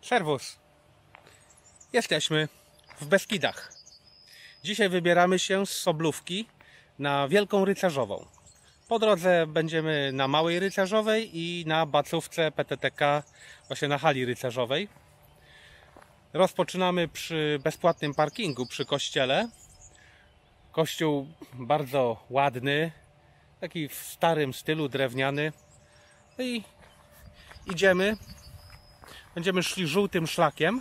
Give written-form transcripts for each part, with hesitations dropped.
Serwus! Jesteśmy w Beskidach. Dzisiaj wybieramy się z Soblówki na Wielką Rycerzową. Po drodze będziemy na Małej Rycerzowej i na bacówce PTTK, właśnie na hali rycerzowej. Rozpoczynamy przy bezpłatnym parkingu przy kościele. Kościół bardzo ładny, taki w starym stylu, drewniany. No i idziemy. Będziemy szli żółtym szlakiem,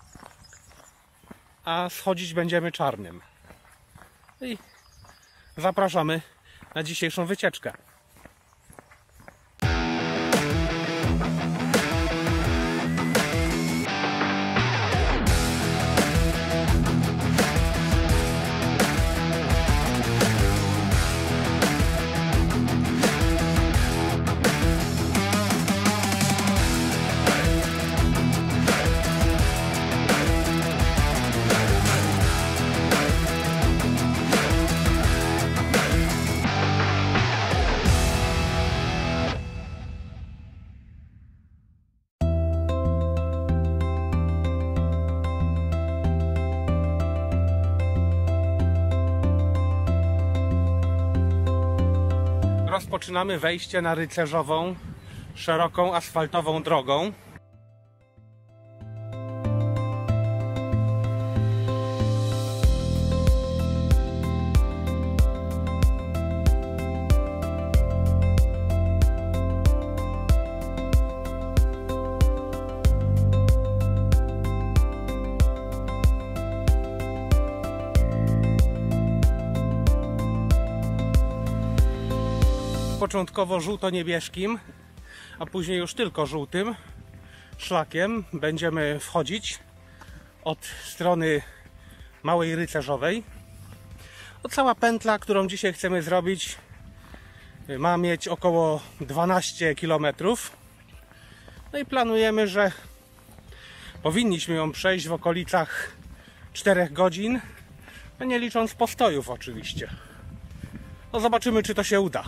a schodzić będziemy czarnym. I zapraszamy na dzisiejszą wycieczkę. Rozpoczynamy wejście na Rycerzową szeroką asfaltową drogą. Początkowo żółto-niebieskim, a później już tylko żółtym szlakiem będziemy wchodzić od strony Małej Rycerzowej. Cała pętla, którą dzisiaj chcemy zrobić, ma mieć około 12 km. No i planujemy, że powinniśmy ją przejść w okolicach 4 godzin, no nie licząc postojów oczywiście. No zobaczymy, czy to się uda.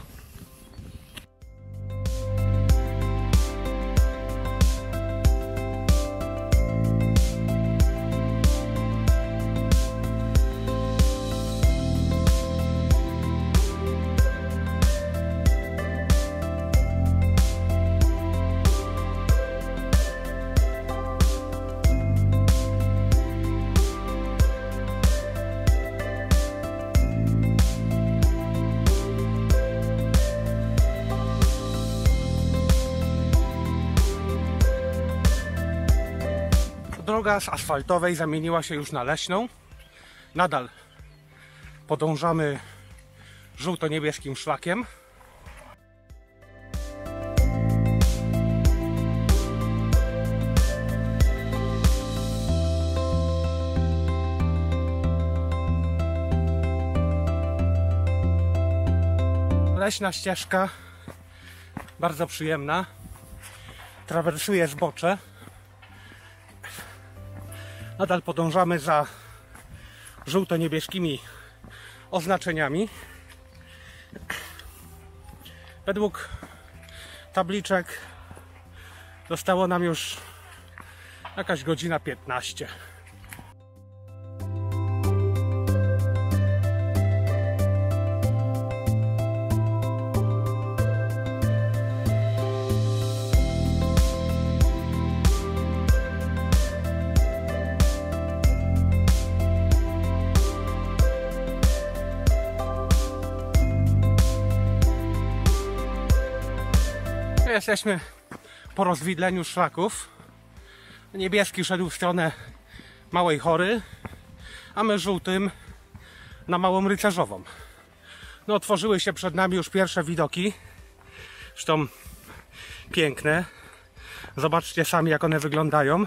Droga z asfaltowej zamieniła się już na leśną. Nadal podążamy żółto-niebieskim szlakiem. Leśna ścieżka, bardzo przyjemna. Trawersuje zbocze. Nadal podążamy za żółto-niebieskimi oznaczeniami. Według tabliczek zostało nam już jakaś godzina 15. Jesteśmy po rozwidleniu szlaków. Niebieski szedł w stronę Małej Chory, a my żółtym na Małą Rycerzową. No, otworzyły się przed nami już pierwsze widoki. Zresztą piękne. Zobaczcie sami, jak one wyglądają.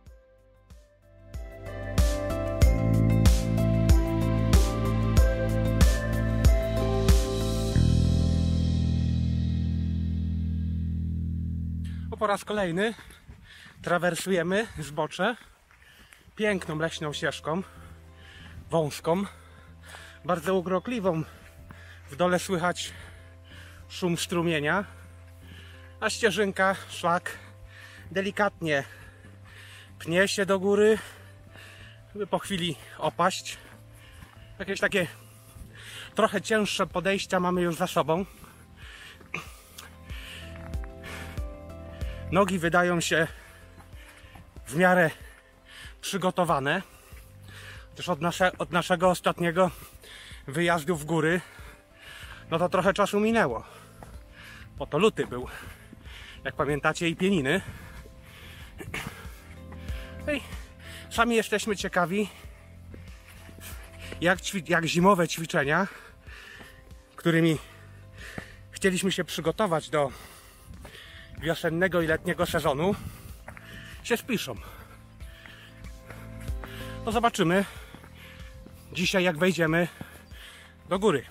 Po raz kolejny trawersujemy zbocze piękną leśną ścieżką, wąską, bardzo urokliwą. W dole słychać szum strumienia, a ścieżynka, szlak delikatnie pnie się do góry, żeby po chwili opaść. Jakieś takie trochę cięższe podejścia mamy już za sobą. Nogi wydają się w miarę przygotowane. Też od naszego ostatniego wyjazdu w góry, no to trochę czasu minęło. Bo to luty był, jak pamiętacie, i pieniny. I sami jesteśmy ciekawi, jak zimowe ćwiczenia, którymi chcieliśmy się przygotować do wiosennego i letniego sezonu, się spiszą. No zobaczymy dzisiaj, jak wejdziemy do góry.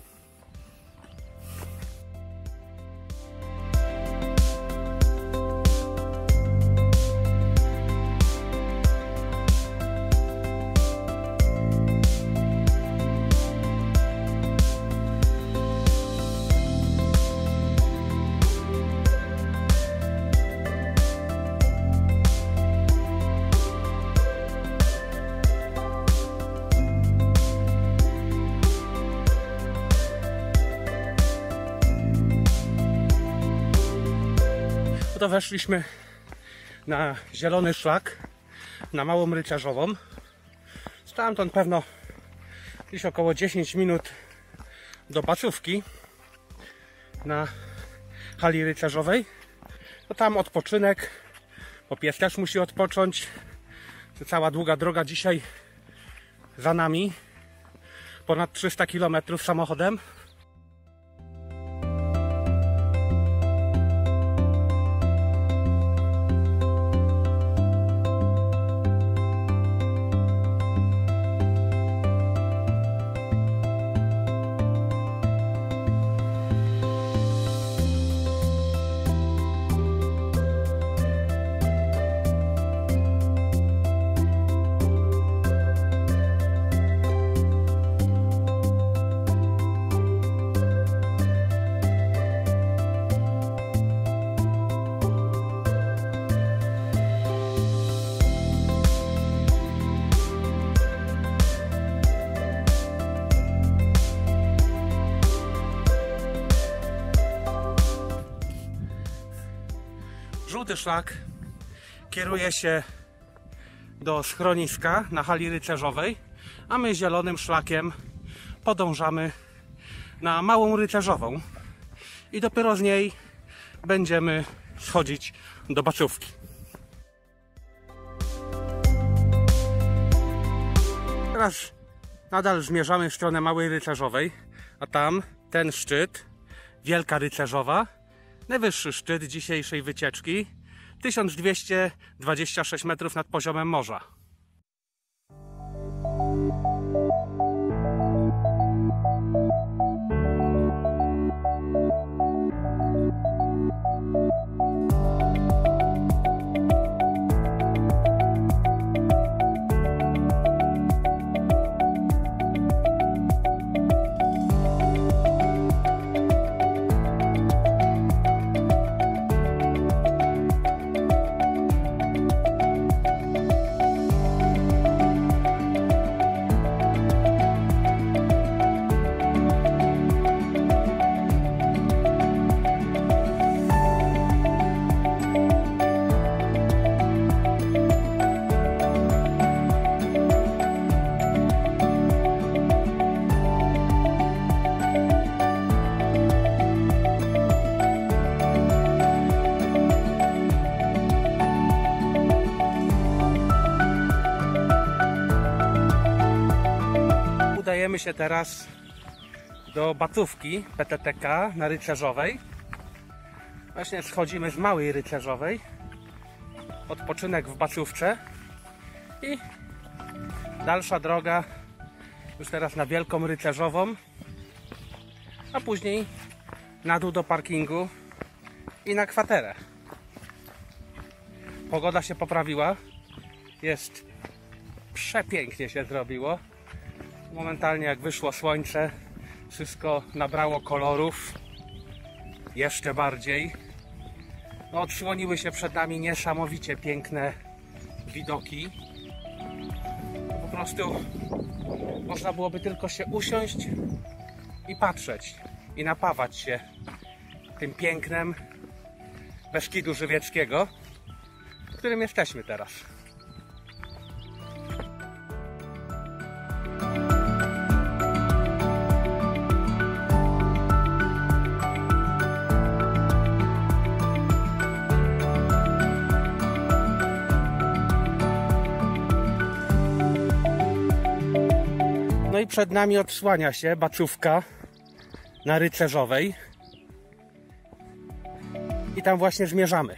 To weszliśmy na zielony szlak, na Małą Rycerzową. Stamtąd pewno gdzieś około 10 minut do Bacówki na hali rycerzowej. To tam odpoczynek, bo pies też musi odpocząć. To cała długa droga dzisiaj za nami, ponad 300 km samochodem. Żółty szlak kieruje się do schroniska na hali rycerzowej, a my zielonym szlakiem podążamy na Małą Rycerzową i dopiero z niej będziemy schodzić do Bacówki. Teraz nadal zmierzamy w stronę Małej Rycerzowej, a tam ten szczyt, Wielka Rycerzowa, najwyższy szczyt dzisiejszej wycieczki, 1226 metrów nad poziomem morza. Udajemy się teraz do Bacówki PTTK na Rycerzowej. Właśnie schodzimy z Małej Rycerzowej. Odpoczynek w Bacówce i dalsza droga już teraz na Wielką Rycerzową, a później na dół do parkingu i na kwaterę. Pogoda się poprawiła, jest przepięknie się zrobiło. Momentalnie jak wyszło słońce, wszystko nabrało kolorów jeszcze bardziej. No, odsłoniły się przed nami niesamowicie piękne widoki. Po prostu można byłoby tylko się usiąść i patrzeć i napawać się tym pięknem Beskidu Żywieckiego, w którym jesteśmy teraz. No i przed nami odsłania się Bacówka na Rycerzowej. I tam właśnie zmierzamy.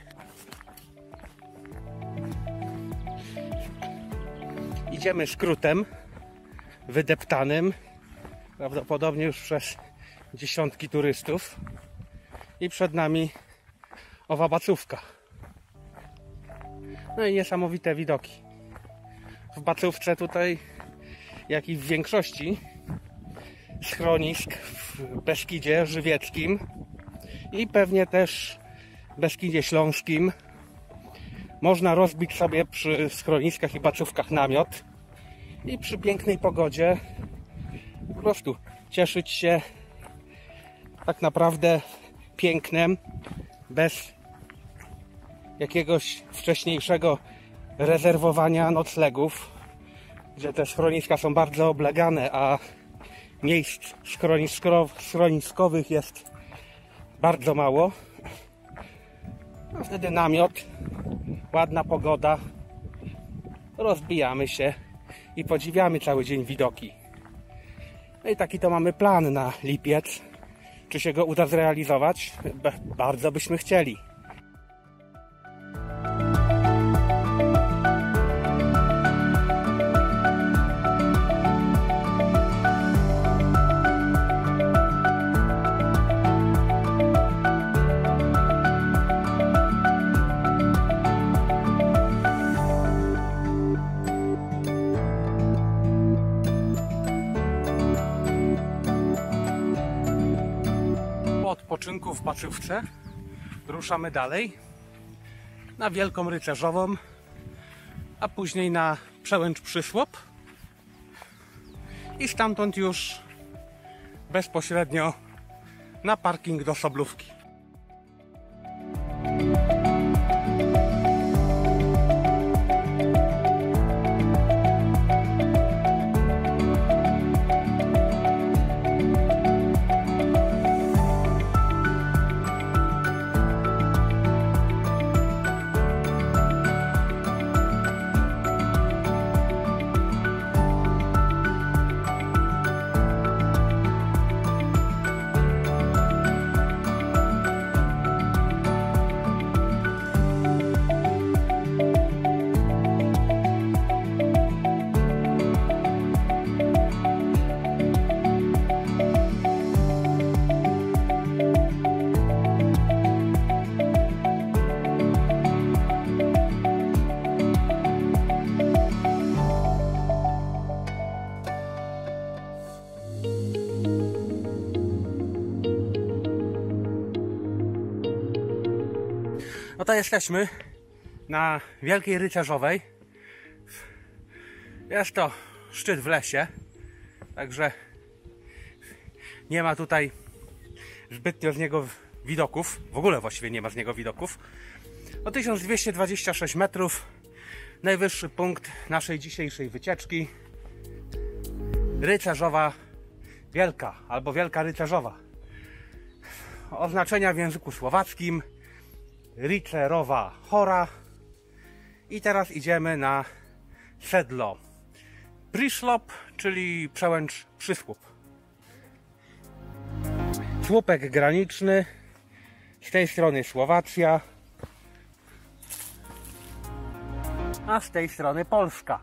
Idziemy skrótem wydeptanym, prawdopodobnie już przez dziesiątki turystów. I przed nami owa Bacówka. No i niesamowite widoki. W Bacówce tutaj, jak i w większości schronisk w Beskidzie Żywieckim i pewnie też w Beskidzie Śląskim można rozbić sobie przy schroniskach i bacówkach namiot i przy pięknej pogodzie po prostu cieszyć się tak naprawdę pięknem bez jakiegoś wcześniejszego rezerwowania noclegów, gdzie te schroniska są bardzo oblegane, a miejsc schroniskowych jest bardzo mało. A wtedy namiot, ładna pogoda, rozbijamy się i podziwiamy cały dzień widoki. No i taki to mamy plan na lipiec. Czy się go uda zrealizować? Bardzo byśmy chcieli. Po odpoczynku w Bacówce ruszamy dalej na Wielką Rycerzową, a później na Przełęcz Przysłop i stamtąd już bezpośrednio na parking do Soblówki. No to jesteśmy na Wielkiej Rycerzowej. Jest to szczyt w lesie, także nie ma tutaj zbytnio z niego widoków. W ogóle właściwie nie ma z niego widoków. O 1226 metrów, najwyższy punkt naszej dzisiejszej wycieczki. Rycerzowa Wielka albo Wielka Rycerzowa. Oznaczenia w języku słowackim: Ricerowa Hora. I teraz idziemy na sedlo Przysłop, czyli Przełęcz Przysłop. Słupek graniczny, z tej strony Słowacja, a z tej strony Polska.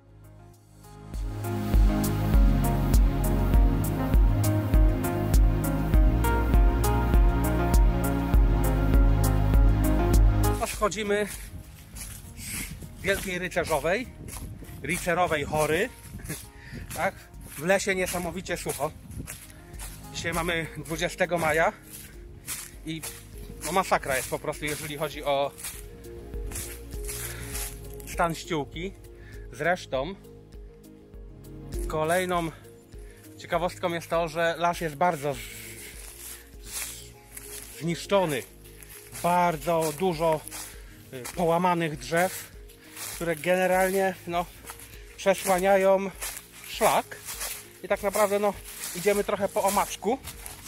Schodzimy z Wielkiej Rycerzowej, Ricerowej Hory, tak? W lesie niesamowicie sucho. Dzisiaj mamy 20 maja i no masakra jest po prostu, jeżeli chodzi o stan ściółki. Zresztą kolejną ciekawostką jest to, że las jest bardzo zniszczony. Bardzo dużo połamanych drzew, które generalnie przesłaniają szlak. I tak naprawdę idziemy trochę po omaczku.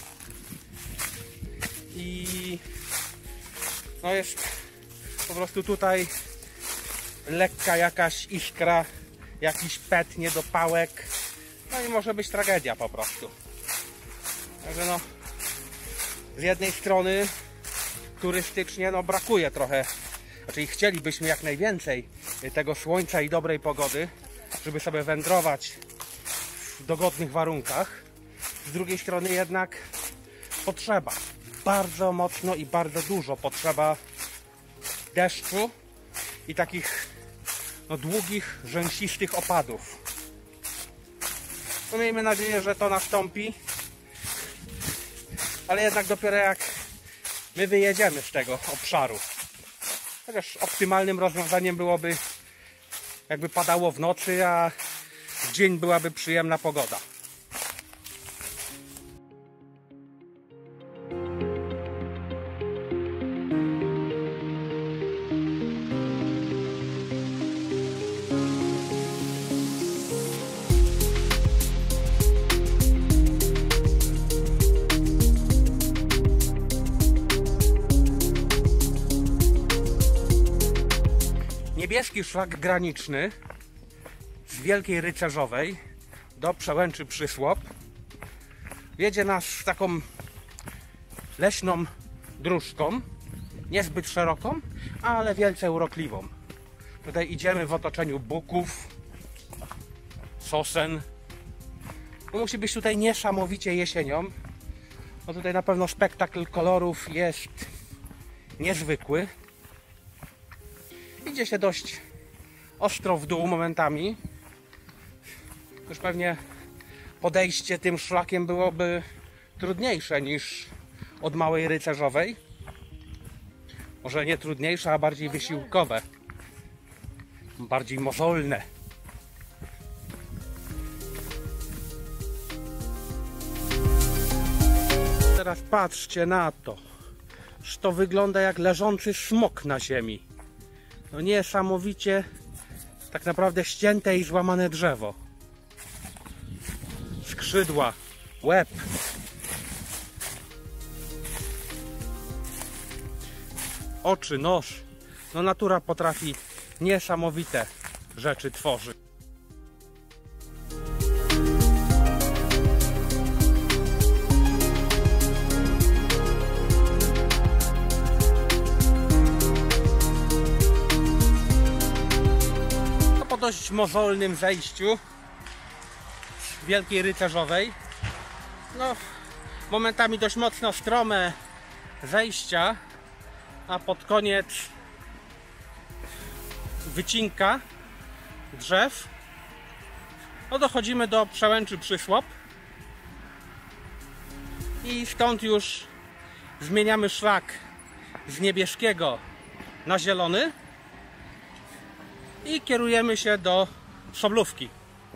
I jest po prostu tutaj lekka jakaś iskra, jakiś pet, niedopałek. I może być tragedia po prostu. Także z jednej strony turystycznie brakuje trochę, znaczy chcielibyśmy jak najwięcej tego słońca i dobrej pogody, żeby sobie wędrować w dogodnych warunkach. Z drugiej strony jednak potrzeba bardzo mocno i bardzo dużo potrzeba deszczu i takich długich, rzęsistych opadów. Miejmy nadzieję, że to nastąpi, ale jednak dopiero jak my wyjedziemy z tego obszaru. Chociaż optymalnym rozwiązaniem byłoby, jakby padało w nocy, a w dzień byłaby przyjemna pogoda. Niebieski szlak graniczny z Wielkiej Rycerzowej do Przełęczy Przysłop wiedzie nas taką leśną dróżką, niezbyt szeroką, ale wielce urokliwą. Tutaj idziemy w otoczeniu buków, sosen. Musi być tutaj niesamowicie jesienią, bo tutaj na pewno spektakl kolorów jest niezwykły. Idzie się dość ostro w dół momentami. Już pewnie podejście tym szlakiem byłoby trudniejsze niż od Małej Rycerzowej. Może nie trudniejsze, a bardziej wysiłkowe. Bardziej mozolne. Teraz patrzcie na to. To wygląda jak leżący smok na ziemi. Niesamowicie tak naprawdę ścięte i złamane drzewo. Skrzydła, łeb. Oczy, nos. Natura potrafi niesamowite rzeczy tworzyć. Po dość mozolnym zejściu z Wielkiej Rycerzowej, momentami dość mocno strome zejścia, a pod koniec wycinka drzew, dochodzimy do Przełęczy Przysłop i stąd już zmieniamy szlak z niebieskiego na zielony i kierujemy się do Soblówki.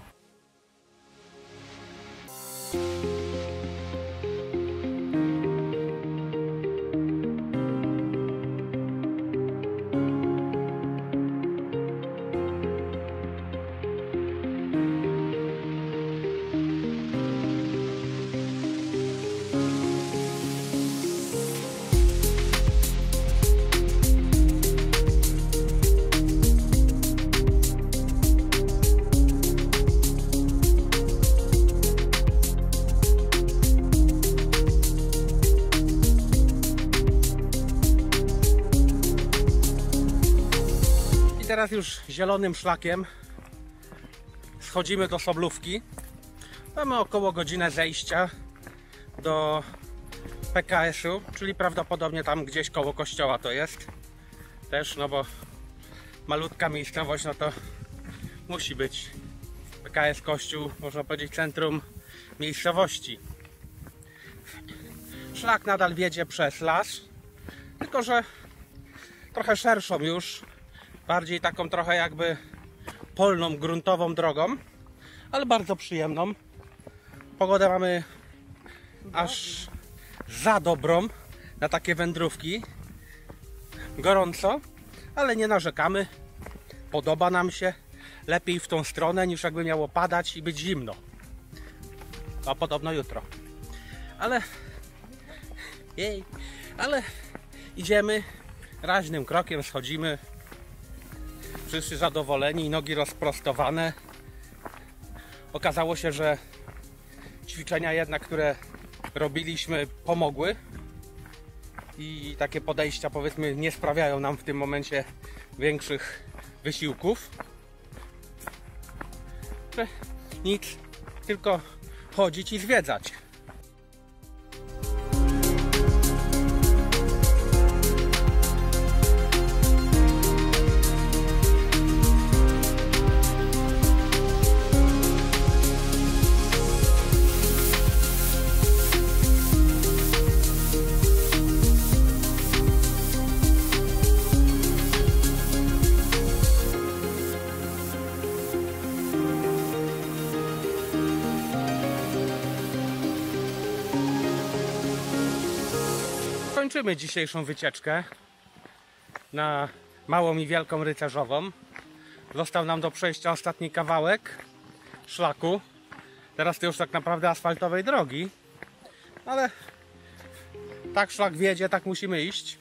Teraz już zielonym szlakiem schodzimy do Soblówki. Mamy około godzinę zejścia do PKS-u, czyli prawdopodobnie tam gdzieś koło kościoła to jest. Też, bo malutka miejscowość, to musi być PKS, kościół, można powiedzieć centrum miejscowości. Szlak nadal wiedzie przez las, tylko że trochę szerszą już bardziej taką trochę jakby polną, gruntową drogą, ale bardzo przyjemną. Pogodę mamy aż za dobrą na takie wędrówki. Gorąco, ale nie narzekamy. Podoba nam się. Lepiej w tą stronę, niż jakby miało padać i być zimno. A podobno jutro. Ale idziemy raźnym krokiem, schodzimy. Wszyscy zadowoleni, nogi rozprostowane. Okazało się, że ćwiczenia jednak, które robiliśmy, pomogły. I takie podejścia, powiedzmy, nie sprawiają nam w tym momencie większych wysiłków. Nic, tylko chodzić i zwiedzać. Kończymy dzisiejszą wycieczkę na Małą i Wielką Rycerzową. Został nam do przejścia ostatni kawałek szlaku. Teraz to już tak naprawdę asfaltowej drogi, ale tak szlak wiedzie, tak musimy iść.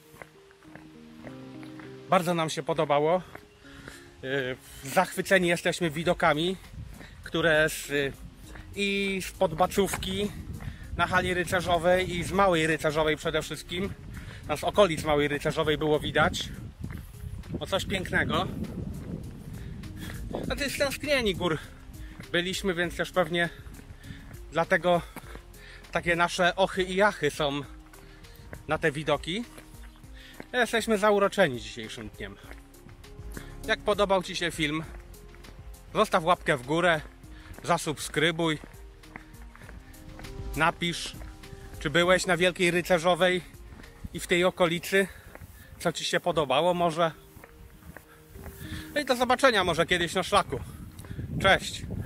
Bardzo nam się podobało. Zachwyceni jesteśmy widokami, które i z Podbaczówki na hali rycerzowej i z Małej Rycerzowej przede wszystkim, a z okolic Małej Rycerzowej było widać. O, coś pięknego. Znaczy stęsknieni gór byliśmy, więc też pewnie dlatego takie nasze ochy i jachy są na te widoki. Jesteśmy zauroczeni dzisiejszym dniem. Jak podobał Ci się film, zostaw łapkę w górę, zasubskrybuj. Napisz, czy byłeś na Wielkiej Rycerzowej i w tej okolicy, co Ci się podobało może. No i do zobaczenia może kiedyś na szlaku. Cześć!